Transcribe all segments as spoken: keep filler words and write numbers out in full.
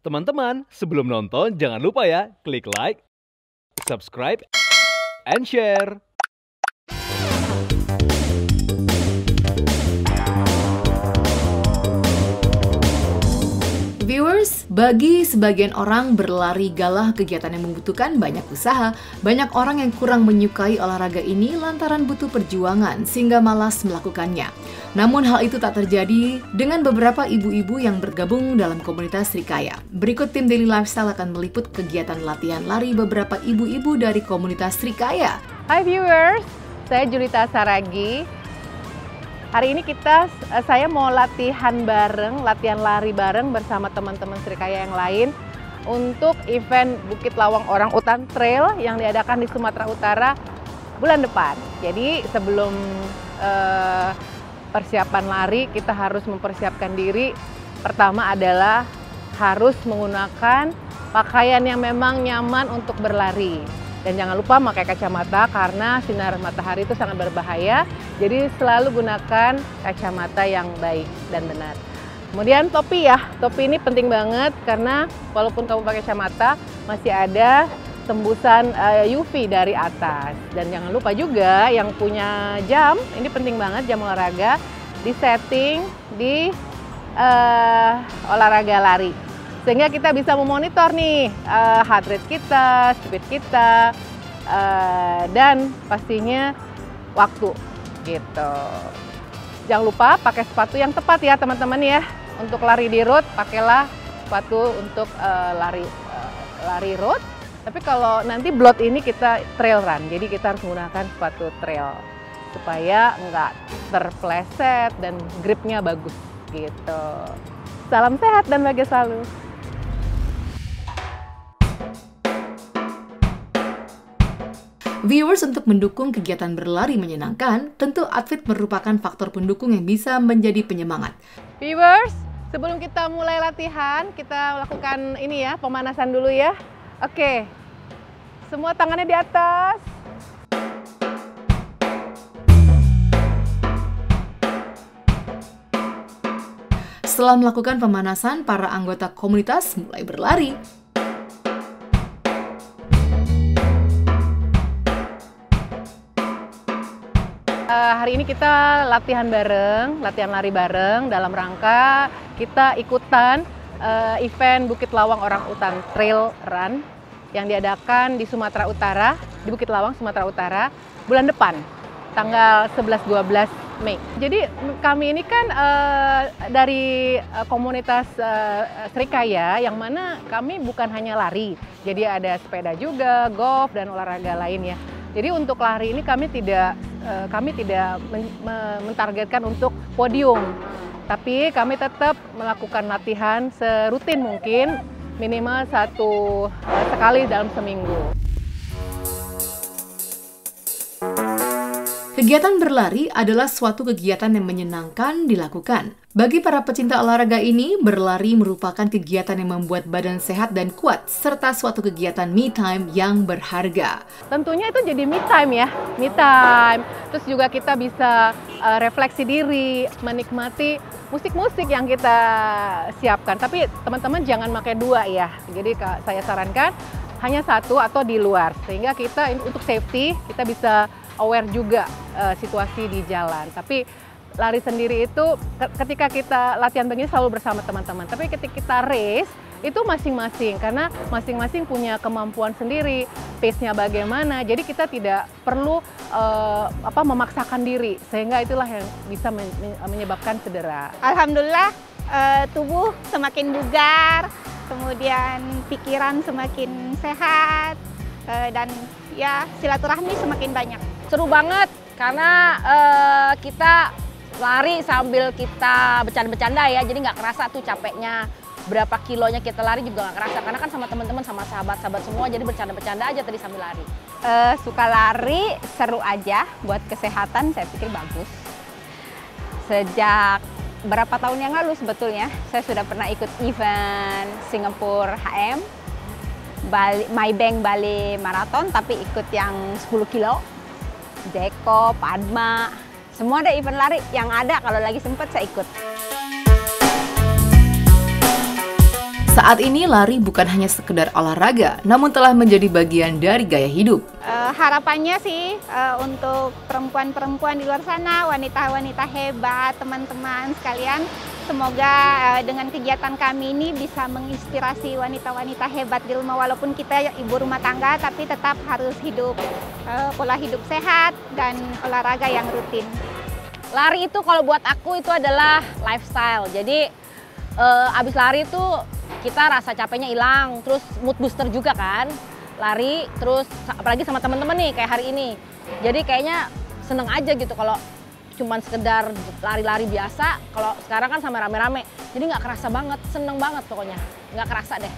Teman-teman, sebelum nonton jangan lupa ya klik like, subscribe, and share. Viewers, bagi sebagian orang berlari galah kegiatan yang membutuhkan banyak usaha. Banyak orang yang kurang menyukai olahraga ini lantaran butuh perjuangan sehingga malas melakukannya. Namun hal itu tak terjadi dengan beberapa ibu-ibu yang bergabung dalam komunitas Srikaya. Berikut tim Daily Lifestyle akan meliput kegiatan latihan lari beberapa ibu-ibu dari komunitas Srikaya. Hai viewers, saya Julita Saragi. Hari ini kita, saya mau latihan bareng, latihan lari bareng bersama teman-teman Srikaya yang lain untuk event Bukit Lawang Orang Utan Trail yang diadakan di Sumatera Utara bulan depan. Jadi sebelum uh, persiapan lari, kita harus mempersiapkan diri. Pertama adalah harus menggunakan pakaian yang memang nyaman untuk berlari. Dan jangan lupa pakai kacamata karena sinar matahari itu sangat berbahaya. Jadi selalu gunakan kacamata yang baik dan benar. Kemudian topi ya, topi ini penting banget karena walaupun kamu pakai kacamata masih ada tembusan uh, U V dari atas. Dan jangan lupa juga yang punya jam, ini penting banget jam olahraga, di setting di uh, olahraga lari. Sehingga kita bisa memonitor nih uh, heart rate kita, speed kita, uh, dan pastinya waktu gitu. Jangan lupa pakai sepatu yang tepat ya teman-teman ya. Untuk lari di road, pakailah sepatu untuk uh, lari uh, lari road. Tapi kalau nanti blot ini kita trail run, jadi kita harus menggunakan sepatu trail supaya nggak terpleset dan gripnya bagus gitu. Salam sehat dan bahagia selalu. Viewers, untuk mendukung kegiatan berlari menyenangkan, tentu outfit merupakan faktor pendukung yang bisa menjadi penyemangat. Viewers, sebelum kita mulai latihan, kita lakukan ini ya, pemanasan dulu ya. Oke, semua tangannya di atas. Setelah melakukan pemanasan, para anggota komunitas mulai berlari. Uh, hari ini kita latihan bareng, latihan lari bareng dalam rangka kita ikutan uh, event Bukit Lawang Orang Utan Trail Run yang diadakan di Sumatera Utara, di Bukit Lawang, Sumatera Utara, bulan depan, tanggal sebelas dua belas Mei. Jadi kami ini kan uh, dari uh, komunitas uh, Srikaya yang mana kami bukan hanya lari, jadi ada sepeda juga, golf, dan olahraga lainnya. Jadi untuk lari ini kami tidak kami tidak mentargetkan untuk podium, tapi kami tetap melakukan latihan serutin mungkin, minimal satu sekali dalam seminggu. Kegiatan berlari adalah suatu kegiatan yang menyenangkan dilakukan. Bagi para pecinta olahraga ini, berlari merupakan kegiatan yang membuat badan sehat dan kuat, serta suatu kegiatan me time yang berharga. Tentunya itu jadi me time ya, me time. Terus juga kita bisa uh, refleksi diri, menikmati musik-musik yang kita siapkan. Tapi teman-teman jangan pakai dua ya. Jadi saya sarankan hanya satu atau di luar. Sehingga kita untuk safety, kita bisa aware juga uh, situasi di jalan. Tapi lari sendiri itu ketika kita latihan begini selalu bersama teman-teman. Tapi ketika kita race itu masing-masing karena masing-masing punya kemampuan sendiri, pace-nya bagaimana. Jadi kita tidak perlu uh, apa memaksakan diri sehingga itulah yang bisa men menyebabkan cedera. Alhamdulillah uh, tubuh semakin bugar, kemudian pikiran semakin sehat uh, dan ya silaturahmi semakin banyak. Seru banget karena uh, kita lari sambil kita bercanda-bercanda ya, jadi nggak kerasa tuh capeknya, berapa kilonya kita lari juga nggak kerasa karena kan sama teman-teman, sama sahabat-sahabat semua, jadi bercanda-bercanda aja tadi sambil lari. Uh, suka lari, seru aja, buat kesehatan saya pikir bagus. Sejak berapa tahun yang lalu sebetulnya saya sudah pernah ikut event Singapura H M, Bali, Maybank Bali Marathon, tapi ikut yang sepuluh kilo. Deko, Padma, semua ada event lari yang ada, kalau lagi sempet saya ikut. Saat ini lari bukan hanya sekedar olahraga, namun telah menjadi bagian dari gaya hidup. Uh, harapannya sih uh, untuk perempuan-perempuan di luar sana, wanita-wanita hebat, teman-teman sekalian, semoga uh, dengan kegiatan kami ini bisa menginspirasi wanita-wanita hebat di rumah, walaupun kita ibu rumah tangga, tapi tetap harus hidup uh, pola hidup sehat dan olahraga yang rutin. Lari itu kalau buat aku itu adalah lifestyle. Jadi uh, abis lari itu kita rasa capeknya hilang, terus mood booster juga kan. Lari, terus apalagi sama teman-teman nih kayak hari ini. Jadi kayaknya seneng aja gitu kalau cuman sekedar lari-lari biasa. Kalau sekarang kan sama rame-rame, jadi nggak kerasa banget, seneng banget pokoknya. Nggak kerasa deh.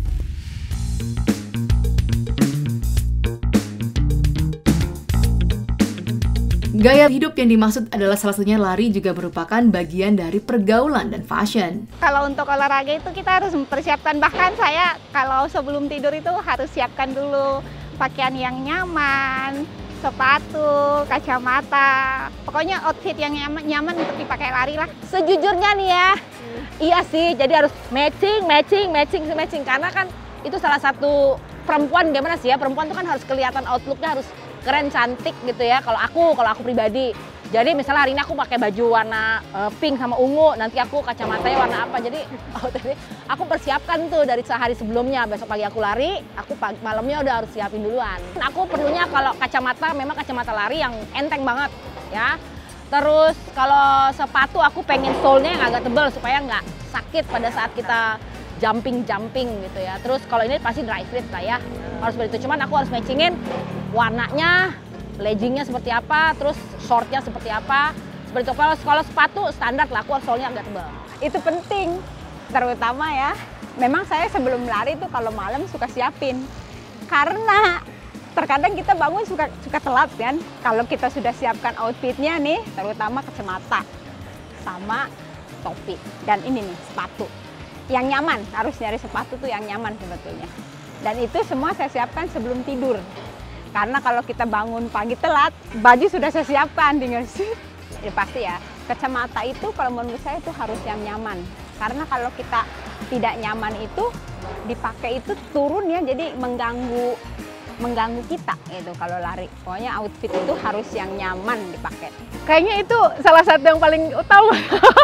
Gaya hidup yang dimaksud adalah salah satunya lari juga merupakan bagian dari pergaulan dan fashion. Kalau untuk olahraga itu kita harus mempersiapkan, bahkan saya kalau sebelum tidur itu harus siapkan dulu pakaian yang nyaman, sepatu, kacamata, pokoknya outfit yang nyaman, nyaman untuk dipakai lari lah. Sejujurnya nih ya, hmm. iya sih, jadi harus matching, matching, matching, matching, karena kan itu salah satu perempuan gimana sih ya, perempuan tuh kan harus kelihatan outlooknya harus keren, cantik gitu ya. Kalau aku, kalau aku pribadi. Jadi misalnya hari ini aku pakai baju warna uh, pink sama ungu, nanti aku kacamatanya warna apa. Jadi oh, tadi aku persiapkan tuh dari sehari sebelumnya. Besok pagi aku lari, aku pagi, malamnya udah harus siapin duluan. Aku perlunya kalau kacamata memang kacamata lari yang enteng banget ya. Terus kalau sepatu aku pengen sole-nya yang agak tebal supaya nggak sakit pada saat kita jumping-jumping gitu ya. Terus kalau ini pasti dry fit lah ya, harus begitu. Cuman aku harus matchingin warnanya, leggingnya seperti apa, terus shortnya seperti apa. Seperti itu. Kalau kalau sepatu standar lah, aku harus sole-nya agak tebal. Itu penting, terutama ya. Memang saya sebelum lari tuh kalau malam suka siapin, karena terkadang kita bangun suka suka telat kan. Kalau kita sudah siapkan outfitnya nih, terutama kacamata sama topi dan ini nih sepatu yang nyaman, harus nyari sepatu tuh yang nyaman sebetulnya. Dan itu semua saya siapkan sebelum tidur. Karena kalau kita bangun pagi telat, baju sudah saya siapkan, tinggal sih. Ya pasti ya, kacamata itu kalau menurut saya itu harus yang nyaman. Karena kalau kita tidak nyaman itu, dipakai itu turun ya, jadi mengganggu mengganggu kita gitu kalau lari. Pokoknya outfit itu harus yang nyaman dipakai. Kayaknya itu salah satu yang paling utama.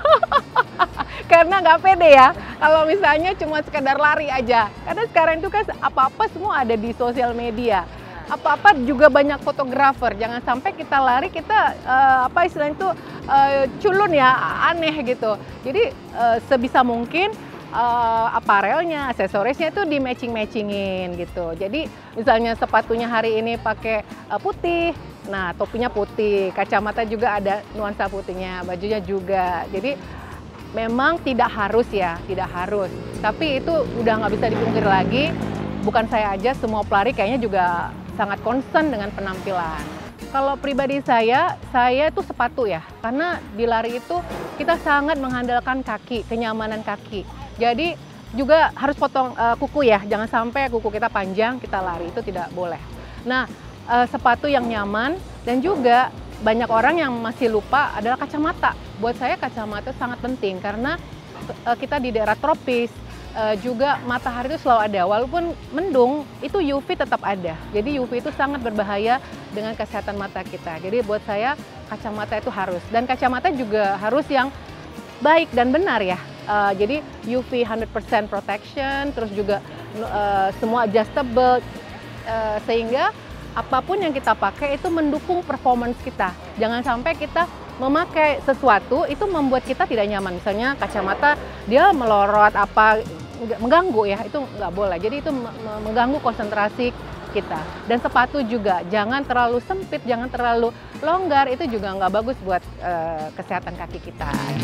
Karena nggak pede ya, kalau misalnya cuma sekedar lari aja. Karena sekarang itu kan apa-apa semua ada di sosial media. Apa-apa juga banyak fotografer. Jangan sampai kita lari, kita uh, apa istilahnya itu uh, culun ya, aneh gitu. Jadi uh, sebisa mungkin uh, aparelnya, aksesorisnya itu di matching-matchingin gitu. Jadi misalnya sepatunya hari ini pakai uh, putih, nah topinya putih, kacamata juga ada nuansa putihnya, bajunya juga. Jadi memang tidak harus ya, tidak harus. Tapi itu udah nggak bisa dipungkir lagi. Bukan saya aja, semua pelari kayaknya juga sangat concern dengan penampilan. Kalau pribadi saya, saya itu sepatu ya. Karena di lari itu kita sangat mengandalkan kaki, kenyamanan kaki. Jadi juga harus potong uh, kuku ya. Jangan sampai kuku kita panjang, kita lari. Itu tidak boleh. Nah, uh, sepatu yang nyaman dan juga banyak orang yang masih lupa adalah kacamata. Buat saya kacamata sangat penting karena uh, kita di daerah tropis, uh, juga matahari itu selalu ada. Walaupun mendung, itu U V tetap ada. Jadi U V itu sangat berbahaya dengan kesehatan mata kita. Jadi buat saya kacamata itu harus. Dan kacamata juga harus yang baik dan benar ya. Uh, jadi U V one hundred percent protection, terus juga uh, semua adjustable, uh, sehingga apapun yang kita pakai itu mendukung performance kita. Jangan sampai kita memakai sesuatu itu membuat kita tidak nyaman. Misalnya kacamata dia melorot apa, mengganggu ya, itu nggak boleh. Jadi itu mengganggu konsentrasi kita. Dan sepatu juga jangan terlalu sempit, jangan terlalu longgar, itu juga nggak bagus buat uh, kesehatan kaki kita.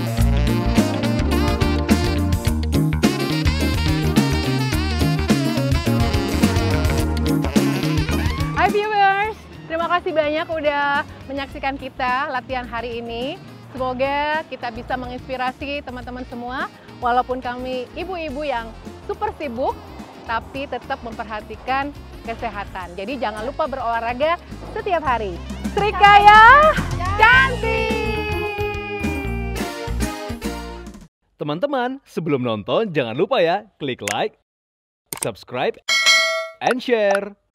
Hai viewers, terima kasih banyak udah menyaksikan kita latihan hari ini. Semoga kita bisa menginspirasi teman-teman semua, walaupun kami ibu-ibu yang super sibuk, tapi tetap memperhatikan kesehatan. Jadi jangan lupa berolahraga setiap hari. Srikaya cantik! Teman-teman, sebelum nonton jangan lupa ya klik like, subscribe, and share.